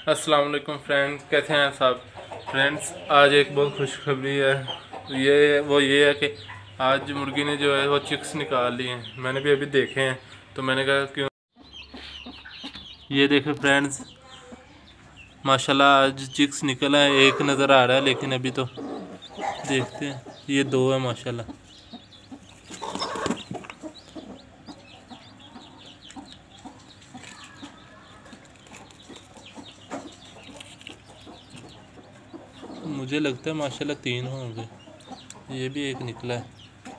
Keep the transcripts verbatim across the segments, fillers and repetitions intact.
अस्सलाम वालेकुम फ्रेंड, कैसे हैं सब फ्रेंड्स। आज एक बहुत खुशखबरी है। ये वो ये है कि आज मुर्गी ने जो है वो चिक्स निकाल लिए हैं। मैंने भी अभी देखे हैं तो मैंने कहा क्यों। ये देखे फ्रेंड्स, माशाल्लाह आज चिक्स निकला है। एक नज़र आ रहा है लेकिन अभी तो देखते हैं। ये दो है माशाल्लाह। मुझे लगता है माशाल्लाह तीन होंगे। ये भी एक निकला है।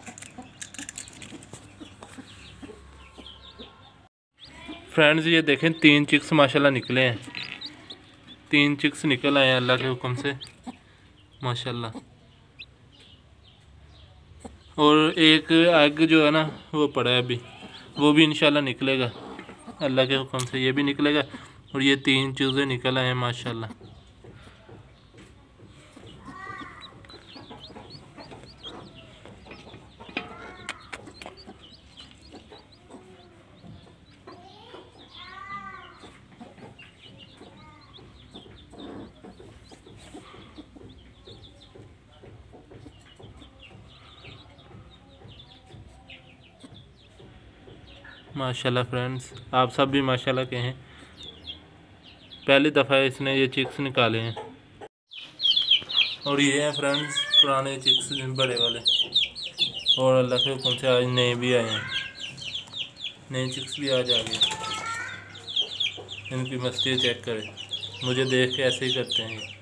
फ्रेंड्स ये देखें, तीन चिक्स माशाल्लाह निकले हैं। तीन चिक्स निकल आए हैं अल्लाह के हुक्म से माशाल्लाह। और एक एग जो है ना वो पड़ा है अभी, वो भी इंशाल्लाह निकलेगा अल्लाह के हुक्म से। ये भी निकलेगा और ये तीन चूज़े निकल आए हैं माशाल्लाह। माशाल्लाह फ्रेंड्स, आप सब भी माशाल्लाह कहें। पहली दफ़ा इसने ये चिक्स निकाले हैं। और ये हैं फ्रेंड्स पुराने चिक्स बड़े वाले। और अल्लाह के हुक्म से आज नए भी आए हैं। नए चिक्स भी आज आ गए। इनकी मस्ती चेक करें, मुझे देख के ऐसे ही करते हैं ये।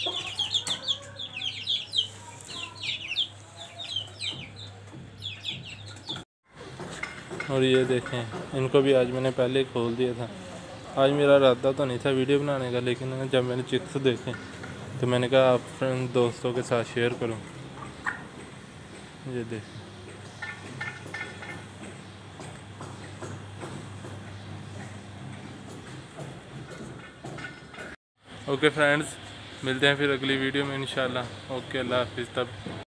और ये देखें, इनको भी आज मैंने पहले खोल दिया था। आज मेरा इरादा तो नहीं था वीडियो बनाने का, लेकिन जब मैंने चिक्स देखे तो मैंने कहा आप फ्रेंड दोस्तों के साथ शेयर करूं। ये देखें, ओके फ्रेंड्स, मिलते हैं फिर अगली वीडियो में इंशाल्लाह। ओके, अल्लाह हाफिज़ तब।